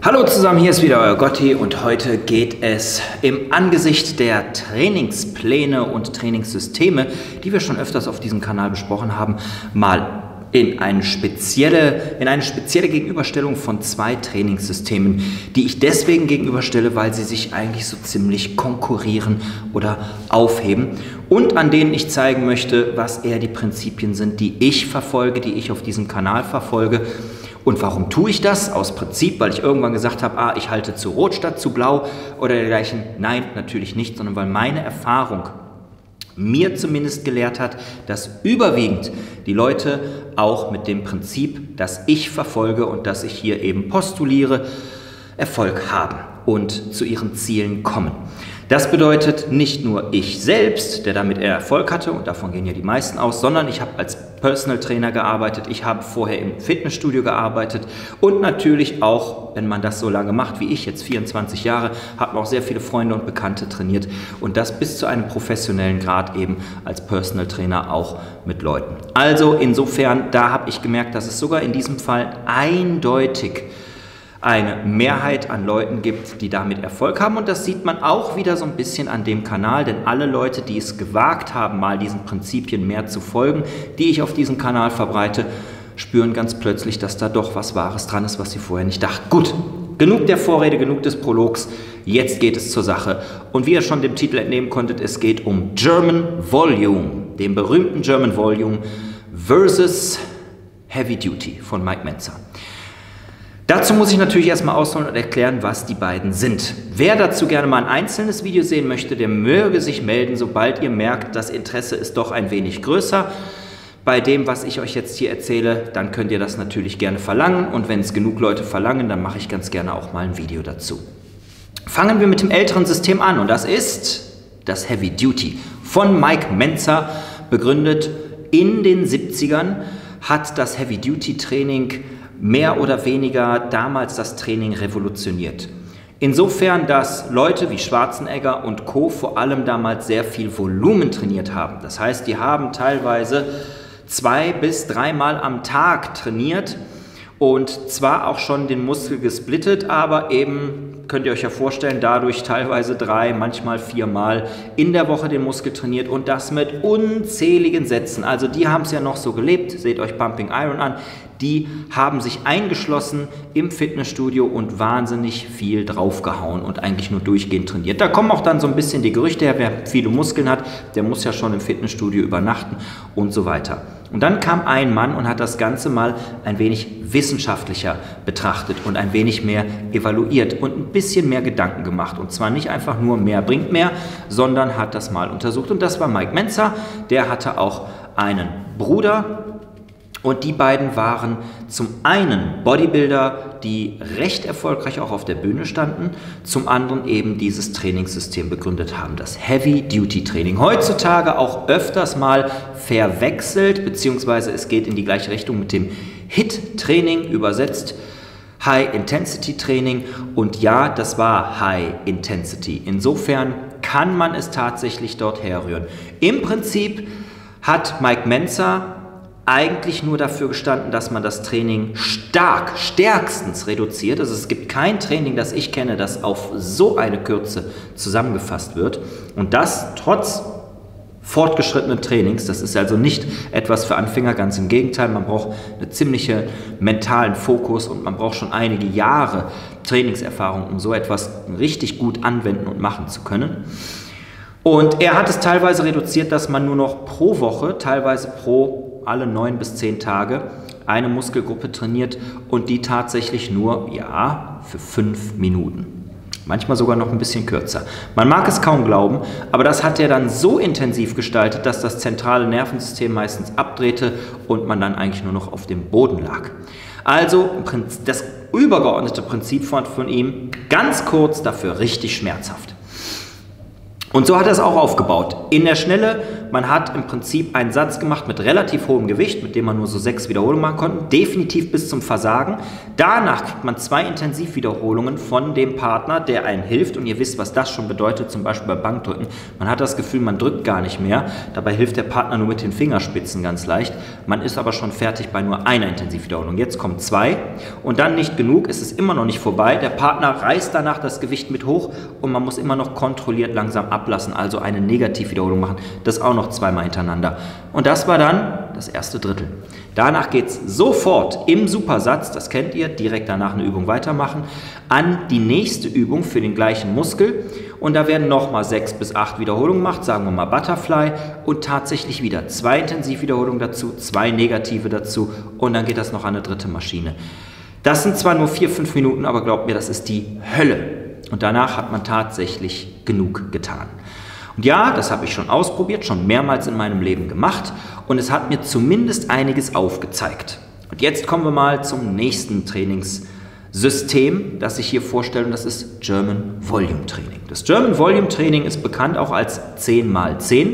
Hallo zusammen, hier ist wieder euer Gotti und heute geht es im Angesicht der Trainingspläne und Trainingssysteme, die wir schon öfters auf diesem Kanal besprochen haben, mal in eine spezielle Gegenüberstellung von zwei Trainingssystemen, die ich deswegen gegenüberstelle, weil sie sich eigentlich so ziemlich konkurrieren oder aufheben und an denen ich zeigen möchte, was eher die Prinzipien sind, die ich verfolge, die ich auf diesem Kanal verfolge. Und warum tue ich das? Aus Prinzip, weil ich irgendwann gesagt habe, ich halte zu Rot statt zu Blau oder dergleichen. Nein, natürlich nicht, sondern weil meine Erfahrung mir zumindest gelehrt hat, dass überwiegend die Leute auch mit dem Prinzip, das ich verfolge und das ich hier eben postuliere, Erfolg haben und zu ihren Zielen kommen. Das bedeutet nicht nur ich selbst, der damit eher Erfolg hatte, und davon gehen ja die meisten aus, sondern ich habe als Personal Trainer gearbeitet, ich habe vorher im Fitnessstudio gearbeitet und natürlich auch, wenn man das so lange macht wie ich, jetzt 24 Jahre, hat man auch sehr viele Freunde und Bekannte trainiert und das bis zu einem professionellen Grad eben als Personal Trainer auch mit Leuten. Also insofern, da habe ich gemerkt, dass es sogar in diesem Fall eindeutig eine Mehrheit an Leuten gibt, die damit Erfolg haben, und das sieht man auch wieder so ein bisschen an dem Kanal, denn alle Leute, die es gewagt haben, mal diesen Prinzipien mehr zu folgen, die ich auf diesem Kanal verbreite, spüren ganz plötzlich, dass da doch was Wahres dran ist, was sie vorher nicht dachten. Gut, genug der Vorrede, genug des Prologs, jetzt geht es zur Sache. Und wie ihr schon dem Titel entnehmen konntet, es geht um German Volume, dem berühmten German Volume versus Heavy Duty von Mike Mentzer. Dazu muss ich natürlich erstmal ausholen und erklären, was die beiden sind. Wer dazu gerne mal ein einzelnes Video sehen möchte, der möge sich melden, sobald ihr merkt, das Interesse ist doch ein wenig größer. Bei dem, was ich euch jetzt hier erzähle, dann könnt ihr das natürlich gerne verlangen, und wenn es genug Leute verlangen, dann mache ich ganz gerne auch mal ein Video dazu. Fangen wir mit dem älteren System an, und das ist das Heavy Duty von Mike Mentzer, begründet in den 70ern, hat das Heavy Duty Training mehr oder weniger damals das Training revolutioniert. Insofern, dass Leute wie Schwarzenegger und Co. vor allem damals sehr viel Volumen trainiert haben. Das heißt, die haben teilweise 2- bis 3-mal am Tag trainiert und zwar auch schon den Muskel gesplittet, aber eben, könnt ihr euch ja vorstellen, dadurch teilweise 3, manchmal 4-mal in der Woche den Muskel trainiert, und das mit unzähligen Sätzen. Also die haben es ja noch so gelebt, seht euch Pumping Iron an, die haben sich eingeschlossen im Fitnessstudio und wahnsinnig viel draufgehauen und eigentlich nur durchgehend trainiert. Da kommen auch dann so ein bisschen die Gerüchte her, wer viele Muskeln hat, der muss ja schon im Fitnessstudio übernachten und so weiter. Und dann kam ein Mann und hat das Ganze mal ein wenig wissenschaftlicher betrachtet und ein wenig mehr evaluiert und ein bisschen mehr Gedanken gemacht. Und zwar nicht einfach nur mehr bringt mehr, sondern hat das mal untersucht. Und das war Mike Mentzer, der hatte auch einen Bruder. Und die beiden waren zum einen Bodybuilder, die recht erfolgreich auch auf der Bühne standen, zum anderen eben dieses Trainingssystem begründet haben, das Heavy-Duty-Training. Heutzutage auch öfters mal verwechselt, beziehungsweise es geht in die gleiche Richtung mit dem HIIT-Training, übersetzt High-Intensity-Training. Und ja, das war High-Intensity. Insofern kann man es tatsächlich dort herrühren. Im Prinzip hat Mike Mentzer eigentlich nur dafür gestanden, dass man das Training stärkstens reduziert. Also es gibt kein Training, das ich kenne, das auf so eine Kürze zusammengefasst wird. Und das trotz fortgeschrittenen Trainings. Das ist also nicht etwas für Anfänger, ganz im Gegenteil. Man braucht einen ziemlichen mentalen Fokus und man braucht schon einige Jahre Trainingserfahrung, um so etwas richtig gut anwenden und machen zu können. Und er hat es teilweise reduziert, dass man nur noch pro Woche, teilweise pro alle 9 bis 10 Tage eine Muskelgruppe trainiert, und die tatsächlich nur, ja, für 5 Minuten. Manchmal sogar noch ein bisschen kürzer. Man mag es kaum glauben, aber das hat er dann so intensiv gestaltet, dass das zentrale Nervensystem meistens abdrehte und man dann eigentlich nur noch auf dem Boden lag. Also das übergeordnete Prinzip von ihm, ganz kurz, dafür richtig schmerzhaft. Und so hat er es auch aufgebaut. In der Schnelle man hat im Prinzip einen Satz gemacht mit relativ hohem Gewicht, mit dem man nur so 6 Wiederholungen machen konnte, definitiv bis zum Versagen. Danach kriegt man 2 Intensivwiederholungen von dem Partner, der einem hilft. Und ihr wisst, was das schon bedeutet, zum Beispiel beim Bankdrücken. Man hat das Gefühl, man drückt gar nicht mehr. Dabei hilft der Partner nur mit den Fingerspitzen ganz leicht. Man ist aber schon fertig bei nur einer Intensivwiederholung. Jetzt kommen 2 und dann nicht genug, es ist immer noch nicht vorbei. Der Partner reißt danach das Gewicht mit hoch und man muss immer noch kontrolliert langsam ablassen, also eine Negativwiederholung machen. Das auch noch 2-mal hintereinander. Und das war dann das erste Drittel. Danach geht es sofort im Supersatz, das kennt ihr, direkt danach eine Übung weitermachen, an die nächste Übung für den gleichen Muskel. Und da werden nochmal 6 bis 8 Wiederholungen gemacht, sagen wir mal Butterfly. Und tatsächlich wieder 2 Intensivwiederholungen dazu, 2 negative dazu und dann geht das noch an eine dritte Maschine. Das sind zwar nur 4-5 Minuten, aber glaubt mir, das ist die Hölle. Und danach hat man tatsächlich genug getan. Und ja, das habe ich schon ausprobiert, schon mehrmals in meinem Leben gemacht und es hat mir zumindest einiges aufgezeigt. Und jetzt kommen wir mal zum nächsten Trainingssystem, das ich hier vorstelle, und das ist German Volume Training. Das German Volume Training ist bekannt auch als 10x10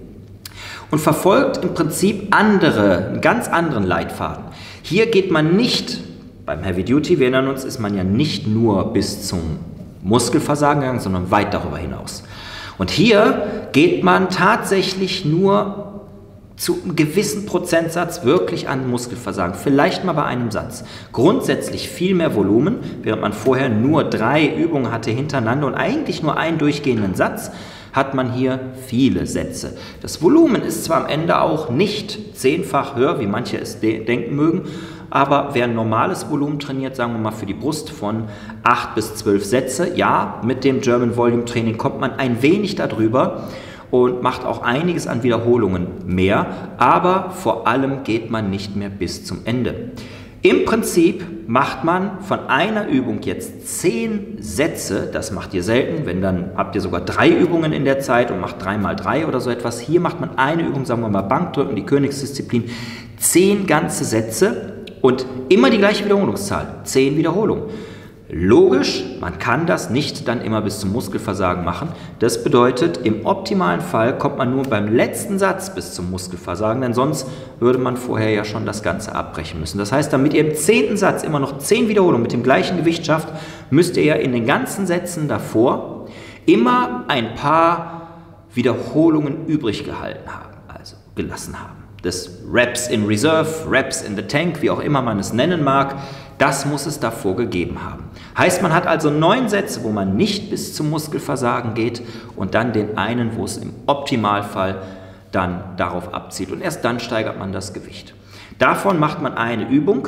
und verfolgt im Prinzip einen ganz anderen Leitfaden. Hier geht man nicht, beim Heavy Duty, wir erinnern uns, ist man ja nicht nur bis zum Muskelversagen gegangen, sondern weit darüber hinaus. Und hier geht man tatsächlich nur zu einem gewissen Prozentsatz wirklich an Muskelversagen, vielleicht mal bei einem Satz. Grundsätzlich viel mehr Volumen, während man vorher nur 3 Übungen hatte hintereinander und eigentlich nur einen durchgehenden Satz, hat man hier viele Sätze. Das Volumen ist zwar am Ende auch nicht 10-fach höher, wie manche es denken mögen, aber wer ein normales Volumen trainiert, sagen wir mal für die Brust von 8 bis 12 Sätze, ja, mit dem German Volume Training kommt man ein wenig darüber und macht auch einiges an Wiederholungen mehr, aber vor allem geht man nicht mehr bis zum Ende. Im Prinzip macht man von einer Übung jetzt 10 Sätze, das macht ihr selten, wenn dann habt ihr sogar 3 Übungen in der Zeit und macht 3x3 oder so etwas. Hier macht man eine Übung, sagen wir mal Bankdrücken, die Königsdisziplin, 10 ganze Sätze und immer die gleiche Wiederholungszahl, 10 Wiederholungen. Logisch, man kann das nicht dann immer bis zum Muskelversagen machen. Das bedeutet, im optimalen Fall kommt man nur beim letzten Satz bis zum Muskelversagen, denn sonst würde man vorher ja schon das Ganze abbrechen müssen. Das heißt, damit ihr im 10. Satz immer noch 10 Wiederholungen mit dem gleichen Gewicht schafft, müsst ihr ja in den ganzen Sätzen davor immer ein paar Wiederholungen übrig gehalten haben, also gelassen haben. Das Reps in Reserve, Reps in the Tank, wie auch immer man es nennen mag, das muss es davor gegeben haben. Heißt, man hat also 9 Sätze, wo man nicht bis zum Muskelversagen geht und dann den einen, wo es im Optimalfall dann darauf abzielt. Und erst dann steigert man das Gewicht. Davon macht man eine Übung.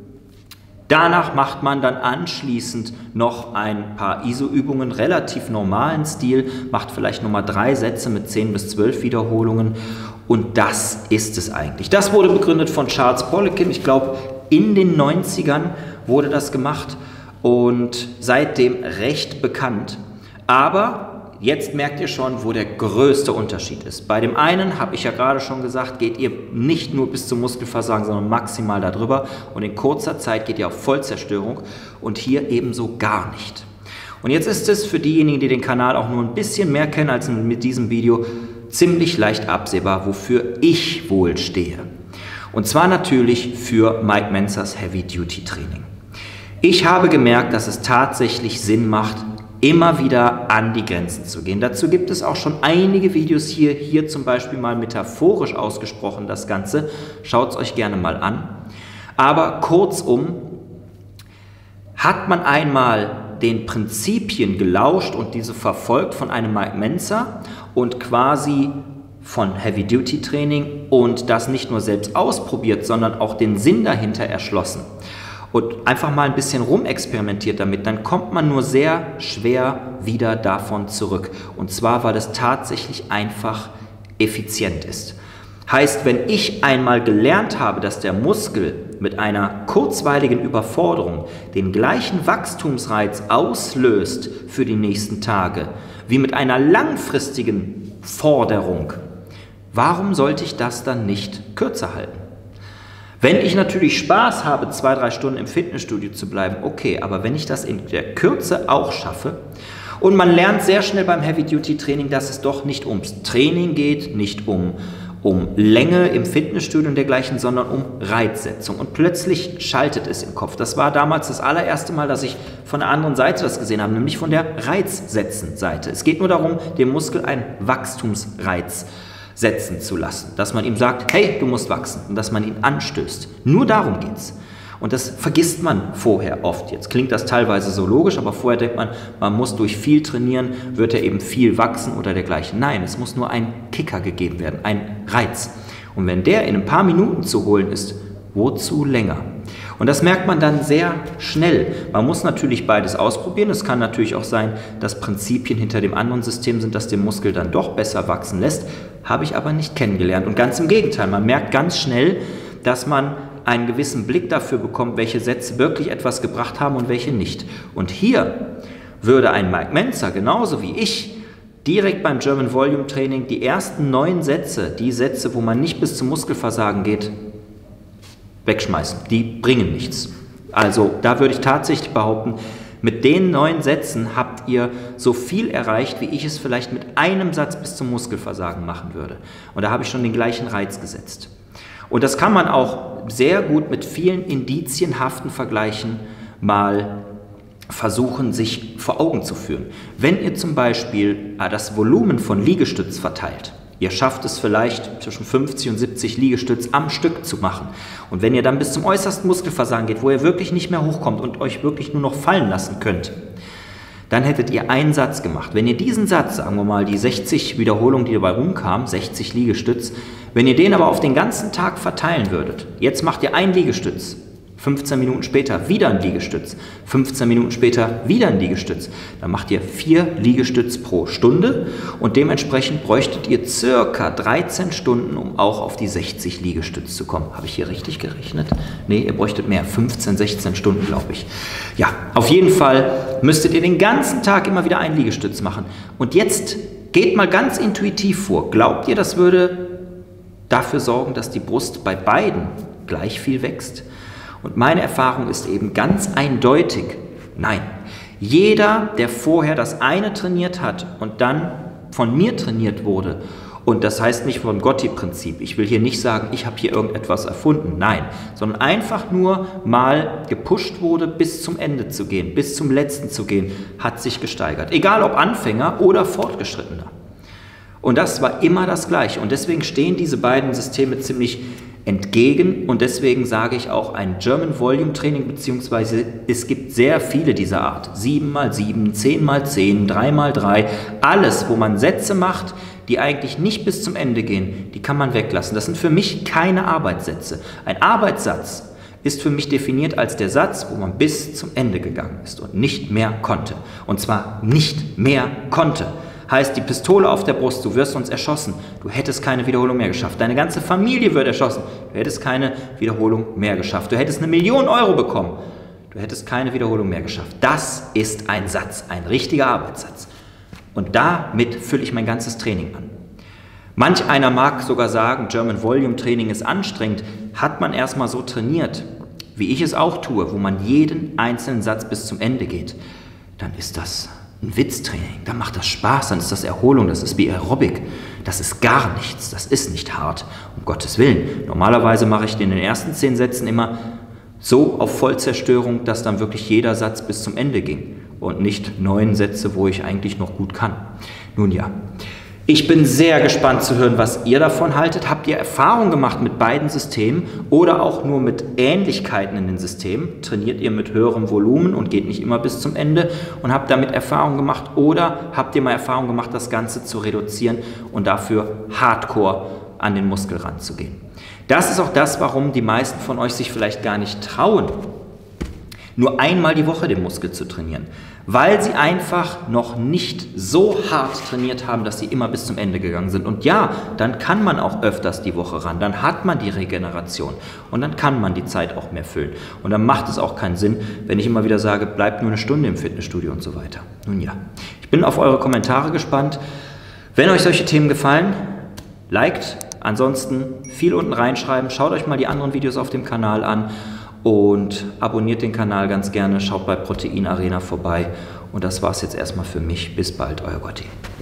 Danach macht man dann anschließend noch ein paar ISO-Übungen, relativ normalen Stil, macht vielleicht nochmal 3 Sätze mit 10 bis 12 Wiederholungen und das ist es eigentlich. Das wurde begründet von Charles Poliquin, ich glaube in den 90ern wurde das gemacht und seitdem recht bekannt, aber jetzt merkt ihr schon, wo der größte Unterschied ist. Bei dem einen, habe ich ja gerade schon gesagt, geht ihr nicht nur bis zum Muskelversagen, sondern maximal darüber. Und in kurzer Zeit geht ihr auf Vollzerstörung und hier ebenso gar nicht. Und jetzt ist es für diejenigen, die den Kanal auch nur ein bisschen mehr kennen als mit diesem Video, ziemlich leicht absehbar, wofür ich wohl stehe. Und zwar natürlich für Mike Mensahs Heavy Duty Training. Ich habe gemerkt, dass es tatsächlich Sinn macht, immer wieder an die Grenzen zu gehen. Dazu gibt es auch schon einige Videos hier zum Beispiel mal metaphorisch ausgesprochen das Ganze. Schaut es euch gerne mal an. Aber kurzum, hat man einmal den Prinzipien gelauscht und diese verfolgt von einem Mike Mensah und quasi von Heavy Duty Training und das nicht nur selbst ausprobiert, sondern auch den Sinn dahinter erschlossen und einfach mal ein bisschen rumexperimentiert damit, dann kommt man nur sehr schwer wieder davon zurück. Und zwar, weil es tatsächlich einfach effizient ist. Heißt, wenn ich einmal gelernt habe, dass der Muskel mit einer kurzweiligen Überforderung den gleichen Wachstumsreiz auslöst für die nächsten Tage, wie mit einer langfristigen Forderung, warum sollte ich das dann nicht kürzer halten? Wenn ich natürlich Spaß habe, 2-3 Stunden im Fitnessstudio zu bleiben, okay, aber wenn ich das in der Kürze auch schaffe Und man lernt sehr schnell beim Heavy-Duty-Training, dass es doch nicht ums Training geht, nicht um Länge im Fitnessstudio und dergleichen, sondern um Reizsetzung. Und plötzlich schaltet es im Kopf. Das war damals das allererste Mal, dass ich von der anderen Seite das gesehen habe, nämlich von der Reizsetzen-Seite. Es geht nur darum, dem Muskel einen Wachstumsreiz setzen zu lassen. Dass man ihm sagt, hey, du musst wachsen, und dass man ihn anstößt. Nur darum geht's. Und das vergisst man vorher oft. Jetzt klingt das teilweise so logisch, aber vorher denkt man, man muss durch viel trainieren, wird er eben viel wachsen oder dergleichen. Nein, es muss nur ein Kicker gegeben werden, ein Reiz. Und wenn der in ein paar Minuten zu holen ist, wozu länger? Und das merkt man dann sehr schnell. Man muss natürlich beides ausprobieren. Es kann natürlich auch sein, dass Prinzipien hinter dem anderen System sind, das den Muskel dann doch besser wachsen lässt. Habe ich aber nicht kennengelernt. Und ganz im Gegenteil, man merkt ganz schnell, dass man einen gewissen Blick dafür bekommt, welche Sätze wirklich etwas gebracht haben und welche nicht. Und hier würde ein Mike Mentzer, genauso wie ich, direkt beim German Volume Training die ersten 9 Sätze, die Sätze, wo man nicht bis zum Muskelversagen geht, wegschmeißen. Die bringen nichts. Also da würde ich tatsächlich behaupten, mit den 9 Sätzen habt ihr so viel erreicht, wie ich es vielleicht mit einem Satz bis zum Muskelversagen machen würde. Und da habe ich schon den gleichen Reiz gesetzt. Und das kann man auch sehr gut mit vielen indizienhaften Vergleichen mal versuchen, sich vor Augen zu führen. Wenn ihr zum Beispiel das Volumen von Liegestütz verteilt, ihr schafft es vielleicht zwischen 50 und 70 Liegestütz am Stück zu machen. Und wenn ihr dann bis zum äußersten Muskelversagen geht, wo ihr wirklich nicht mehr hochkommt und euch wirklich nur noch fallen lassen könnt, dann hättet ihr einen Satz gemacht. Wenn ihr diesen Satz, sagen wir mal, die 60 Wiederholungen, die dabei rumkamen, 60 Liegestütz, wenn ihr den aber auf den ganzen Tag verteilen würdet, jetzt macht ihr einen Liegestütz, 15 Minuten später wieder ein Liegestütz, 15 Minuten später wieder ein Liegestütz, dann macht ihr 4 Liegestütz pro Stunde und dementsprechend bräuchtet ihr circa 13 Stunden, um auch auf die 60 Liegestütz zu kommen. Habe ich hier richtig gerechnet? Nee, ihr bräuchtet mehr, 15, 16 Stunden, glaube ich. Ja, auf jeden Fall müsstet ihr den ganzen Tag immer wieder einen Liegestütz machen. Und jetzt geht mal ganz intuitiv vor. Glaubt ihr, das würde dafür sorgen, dass die Brust bei beiden gleich viel wächst? Und meine Erfahrung ist eben ganz eindeutig, nein. Jeder, der vorher das eine trainiert hat und dann von mir trainiert wurde, und das heißt nicht vom Gotti-Prinzip, ich will hier nicht sagen, ich habe hier irgendetwas erfunden, nein, sondern einfach nur mal gepusht wurde, bis zum Ende zu gehen, bis zum letzten zu gehen, hat sich gesteigert. Egal ob Anfänger oder Fortgeschrittener. Und das war immer das Gleiche. Und deswegen stehen diese beiden Systeme ziemlich entgegen und deswegen sage ich auch ein German Volume Training, beziehungsweise es gibt sehr viele dieser Art, 7x7, 10x10, 3x3, alles, wo man Sätze macht, die eigentlich nicht bis zum Ende gehen, die kann man weglassen. Das sind für mich keine Arbeitssätze. Ein Arbeitssatz ist für mich definiert als der Satz, wo man bis zum Ende gegangen ist und nicht mehr konnte. Und zwar nicht mehr konnte. Heißt, die Pistole auf der Brust, du wirst uns erschossen, du hättest keine Wiederholung mehr geschafft. Deine ganze Familie wird erschossen, du hättest keine Wiederholung mehr geschafft. Du hättest 1 Million Euro bekommen, du hättest keine Wiederholung mehr geschafft. Das ist ein Satz, ein richtiger Arbeitssatz. Und damit fülle ich mein ganzes Training an. Manch einer mag sogar sagen, German Volume Training ist anstrengend. Hat man erstmal so trainiert, wie ich es auch tue, wo man jeden einzelnen Satz bis zum Ende geht, dann ist das ein Witztraining, dann macht das Spaß, dann ist das Erholung, das ist wie Aerobic, das ist gar nichts, das ist nicht hart, um Gottes Willen. Normalerweise mache ich in den ersten 10 Sätzen immer so auf Vollzerstörung, dass dann wirklich jeder Satz bis zum Ende ging und nicht 9 Sätze, wo ich eigentlich noch gut kann. Nun ja, ich bin sehr gespannt zu hören, was ihr davon haltet. Habt ihr Erfahrung gemacht mit beiden Systemen oder auch nur mit Ähnlichkeiten in den Systemen? Trainiert ihr mit höherem Volumen und geht nicht immer bis zum Ende und habt damit Erfahrung gemacht? Oder habt ihr mal Erfahrung gemacht, das Ganze zu reduzieren und dafür hardcore an den Muskel ranzugehen? Das ist auch das, warum die meisten von euch sich vielleicht gar nicht trauen, nur einmal die Woche den Muskel zu trainieren, weil sie einfach noch nicht so hart trainiert haben, dass sie immer bis zum Ende gegangen sind. Und ja, dann kann man auch öfters die Woche ran, dann hat man die Regeneration und dann kann man die Zeit auch mehr füllen. Und dann macht es auch keinen Sinn, wenn ich immer wieder sage, bleibt nur 1 Stunde im Fitnessstudio und so weiter. Nun ja, ich bin auf eure Kommentare gespannt. Wenn euch solche Themen gefallen, liked, ansonsten viel unten reinschreiben, schaut euch mal die anderen Videos auf dem Kanal an. und abonniert den Kanal ganz gerne, schaut bei Protein Arena vorbei und das war's jetzt erstmal für mich. Bis bald, euer Gotti.